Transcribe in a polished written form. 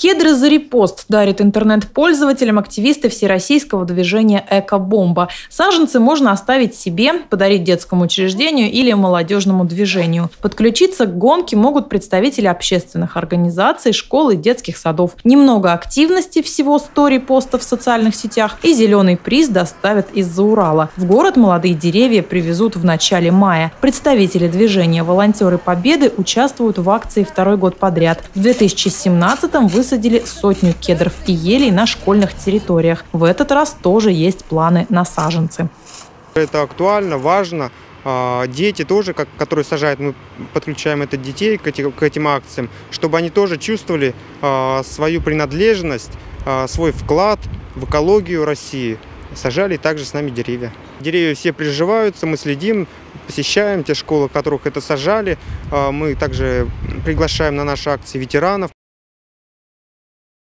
Кедры за репост дарят интернет-пользователям активисты всероссийского движения «Эко-бомба». Саженцы можно оставить себе, подарить детскому учреждению или молодежному движению. Подключиться к гонке могут представители общественных организаций, школ и детских садов. Немного активности, всего 100 репостов в социальных сетях, и зеленый приз доставят из-за Урала. В город молодые деревья привезут в начале мая. Представители движения «Волонтеры Победы» участвуют в акции второй год подряд. В 2017-м высадили сотню кедров и елей на школьных территориях. В этот раз тоже есть планы на саженцы. Это актуально, важно. Дети тоже, которые сажают, мы подключаем детей к этим акциям, чтобы они тоже чувствовали свою принадлежность, свой вклад в экологию России. Сажали также с нами деревья. Деревья все приживаются, мы следим, посещаем те школы, в которых это сажали. Мы также приглашаем на наши акции ветеранов.